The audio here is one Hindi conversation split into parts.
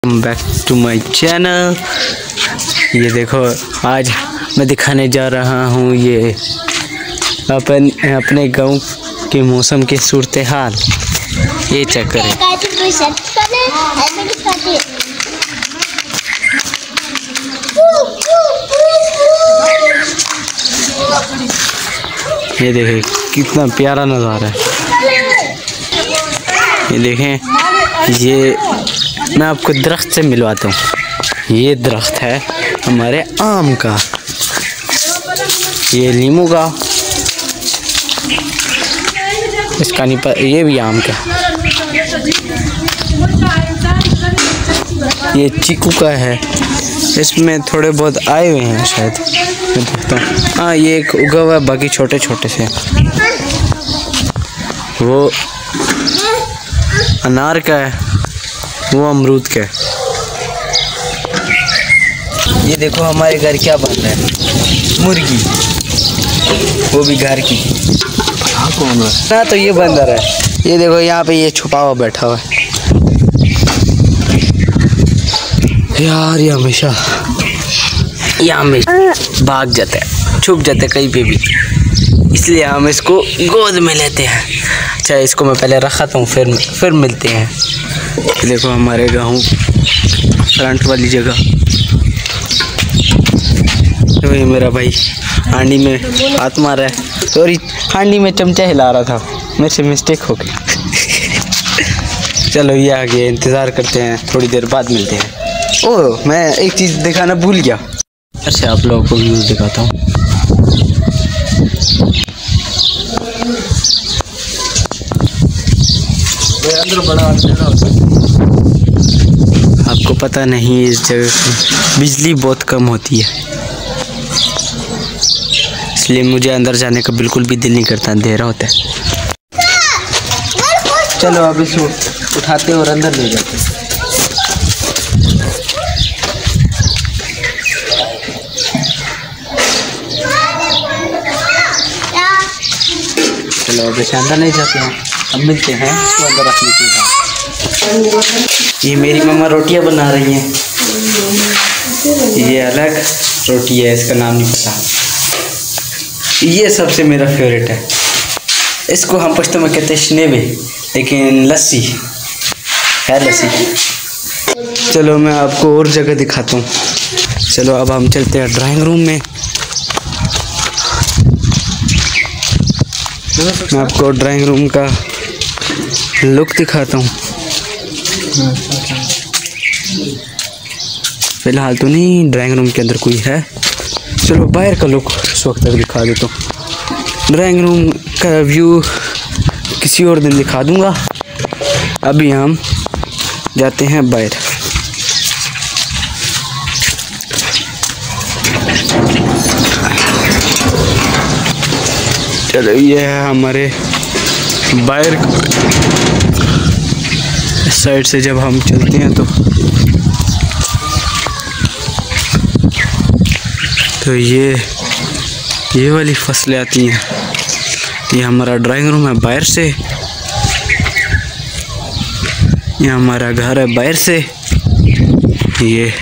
Back to my channel. ये देखो आज मैं दिखाने जा रहा हूँ ये अपने गांव के मौसम के सूरत हाल। ये चेक करें। ये देखें कितना प्यारा नज़ारा है। ये देखें, ये मैं आपको दरख्त से मिलवाता हूँ। ये दरख्त है हमारे आम का, ये नींबू का, इसका नहीं पर ये भी आम का, ये चीकू का है। इसमें थोड़े बहुत आए हुए हैं शायद, मैं देखता हूँ। हाँ, ये एक उगा हुआ है, बाकी छोटे छोटे से। वो अनार का है, वो अमरूद का है। ये देखो हमारे घर क्या बन रहा है, मुर्गी, वो भी घर की। कौन है ना, तो ये बंदर है। ये देखो यहाँ पे ये छुपा हुआ बैठा हुआ है। यार ये हमेशा भाग जाता है, छुप जाता है कहीं पे भी, इसलिए हम इसको गोद में लेते हैं। अच्छा, इसको मैं पहले रखाता हूँ, फिर मिलते हैं। देखो हमारे गाँव फ्रंट वाली जगह, तो ये मेरा भाई हांडी में हाथ मारा है, सॉरी हांडी में चमचा हिला रहा था, मेरे से मिस्टेक हो गई। चलो ये आगे इंतज़ार करते हैं, थोड़ी देर बाद मिलते हैं। ओह, मैं एक चीज़ दिखाना भूल गया। अच्छा, आप लोगों को व्यूज़ दिखाता हूँ। आपको पता नहीं, इस जगह की बिजली बहुत कम होती है, इसलिए मुझे अंदर जाने का बिल्कुल भी दिल नहीं करता, अंधेरा होता है। चलो अब इसको उठाते और अंदर ले जाते हैं। चलो अब इसे अंदर नहीं जाते हैं, अब मिलते हैं इसको अंदर रखने के बाद। ये मेरी मम्मा रोटियां बना रही हैं। ये अलग रोटी है, इसका नाम नहीं पता। ये सबसे मेरा फेवरेट है, इसको हम पश्तो में कहते हैं शनेबे, लेकिन लस्सी है, लस्सी। चलो मैं आपको और जगह दिखाता हूँ। चलो अब हम चलते हैं ड्राइंग रूम में। मैं आपको ड्राइंग रूम का लुक दिखाता हूँ। फ़िलहाल तो नहीं, ड्राइंग रूम के अंदर कोई है। चलो बाहर का लुक इस वक्त तक दिखा देता हूँ। ड्राइंग रूम का व्यू किसी और दिन दिखा दूँगा, अभी हम जाते हैं बाहर। चलो ये है हमारे बाहर साइड से जब हम चलते हैं तो ये वाली फसलें आती हैं। ये हमारा ड्राइंग रूम है बाहर से, ये हमारा घर है बाहर से। ये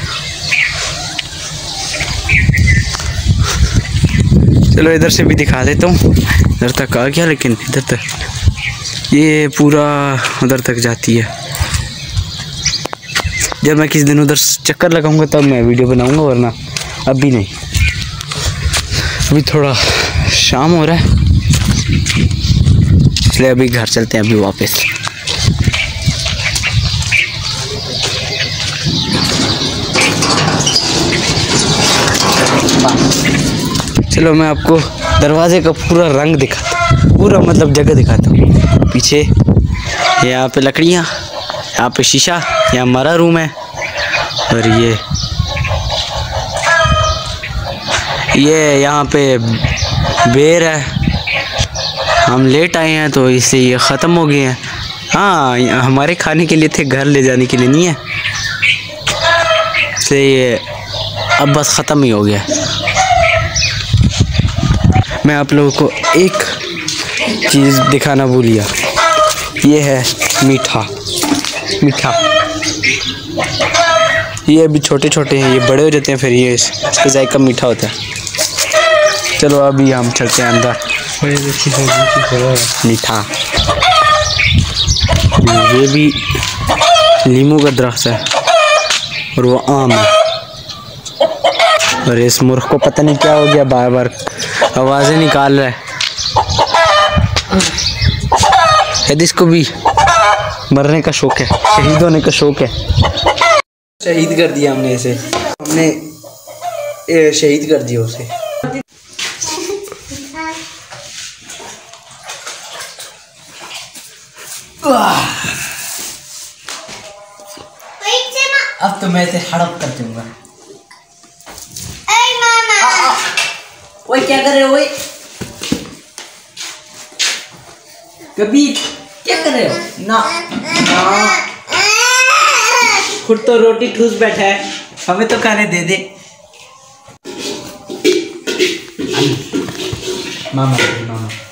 चलो इधर से भी दिखा देता हूँ, इधर तक आ गया, लेकिन इधर तक ये पूरा उधर तक जाती है। जब मैं किसी दिन उधर चक्कर लगाऊंगा तब मैं वीडियो बनाऊंगा, वरना अभी नहीं। अभी थोड़ा शाम हो रहा है, इसलिए अभी घर चलते हैं अभी वापस। चलो मैं आपको दरवाजे का पूरा रंग दिखाता हूँ, पूरा मतलब जगह दिखाता हूँ। पीछे यहाँ पे लकड़ियाँ, यहाँ पे शीशा, यहाँ हमारा रूम है। और ये यहाँ पे बेर है। हम लेट आए हैं तो इससे ये ख़त्म हो गए हैं। हाँ, हमारे खाने के लिए थे, घर ले जाने के लिए नहीं है, इसलिए ये अब बस ख़त्म ही हो गया। मैं आप लोगों को एक चीज़ दिखाना भूल गया, ये है मीठा। ये अभी छोटे छोटे हैं, ये बड़े हो जाते हैं फिर ये इसका जायका मीठा होता है। चलो अभी हम चलते हैं अंदर। मीठा ये भी नींबू का दरख्त है और वो आम है। और इस मूर्ख को पता नहीं क्या हो गया, बार बार आवाज़ें निकाल रहा है। इसको भी मरने का शौक है, शहीद होने का शौक है। शहीद कर दिया हमने इसे, हमने शहीद कर दिया उसे। अब तो मैं इसे हड़प कर दूंगा। ओए क्या कर रहे हो? ओए कबीर क्या कर रहे हो? ना खुद तो रोटी ठूस बैठा है, हमें तो खाने दे दे। मामा मामा